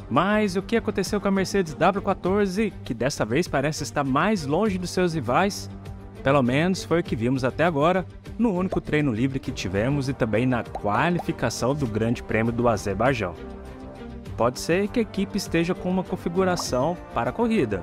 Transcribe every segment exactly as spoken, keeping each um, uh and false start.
Mas o que aconteceu com a Mercedes W quatorze, que dessa vez parece estar mais longe dos seus rivais? Pelo menos foi o que vimos até agora, no único treino livre que tivemos e também na qualificação do Grande Prêmio do Azerbaijão. Pode ser que a equipe esteja com uma configuração para a corrida,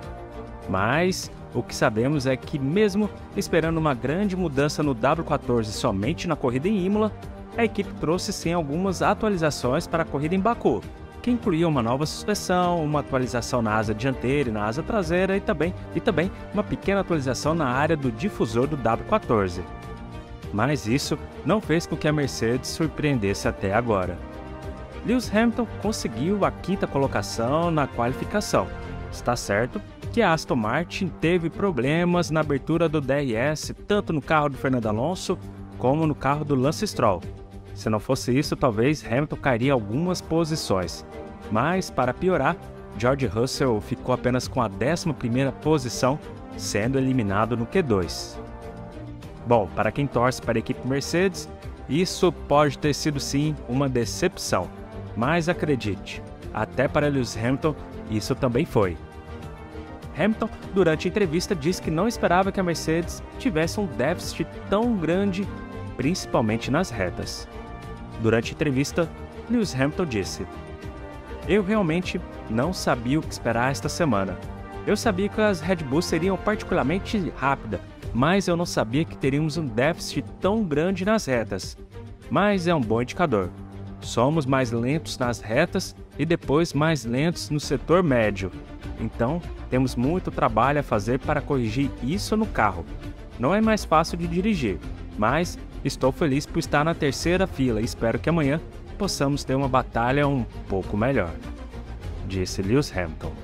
mas o que sabemos é que mesmo esperando uma grande mudança no W quatorze somente na corrida em Imola, a equipe trouxe sim algumas atualizações para a corrida em Baku, que incluía uma nova suspensão, uma atualização na asa dianteira e na asa traseira e também, e também uma pequena atualização na área do difusor do W quatorze. Mas isso não fez com que a Mercedes surpreendesse até agora. Lewis Hamilton conseguiu a quinta colocação na qualificação. Está certo que a Aston Martin teve problemas na abertura do D R S, tanto no carro do Fernando Alonso como no carro do Lance Stroll. Se não fosse isso, talvez Hamilton cairia algumas posições. Mas, para piorar, George Russell ficou apenas com a décima primeira posição, sendo eliminado no Q dois. Bom, para quem torce para a equipe Mercedes, isso pode ter sido sim uma decepção. Mas acredite, até para Lewis Hamilton, isso também foi. Hamilton, durante a entrevista, disse que não esperava que a Mercedes tivesse um déficit tão grande, principalmente nas retas. Durante a entrevista, Lewis Hamilton disse: "Eu realmente não sabia o que esperar esta semana. Eu sabia que as Red Bull seriam particularmente rápidas, mas eu não sabia que teríamos um déficit tão grande nas retas. Mas é um bom indicador. Somos mais lentos nas retas e depois mais lentos no setor médio. Então, temos muito trabalho a fazer para corrigir isso no carro. Não é mais fácil de dirigir, mas estou feliz por estar na terceira fila e espero que amanhã possamos ter uma batalha um pouco melhor", disse Lewis Hamilton.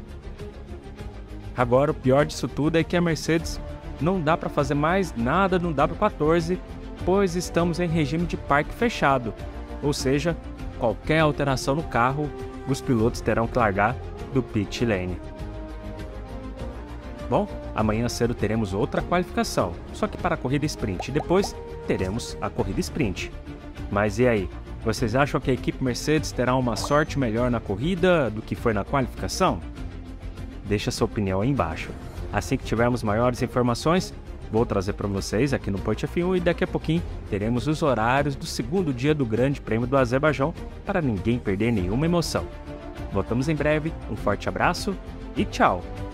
Agora, o pior disso tudo é que a Mercedes não dá para fazer mais nada no W quatorze, pois estamos em regime de parque fechado, ou seja, qualquer alteração no carro, os pilotos terão que largar do pit lane. Bom, amanhã cedo teremos outra qualificação, só que para a corrida sprint, e depois teremos a corrida sprint. Mas e aí, vocês acham que a equipe Mercedes terá uma sorte melhor na corrida do que foi na qualificação? Deixa sua opinião aí embaixo. Assim que tivermos maiores informações, vou trazer para vocês aqui no Point F um e daqui a pouquinho teremos os horários do segundo dia do Grande Prêmio do Azerbaijão para ninguém perder nenhuma emoção. Voltamos em breve, um forte abraço e tchau!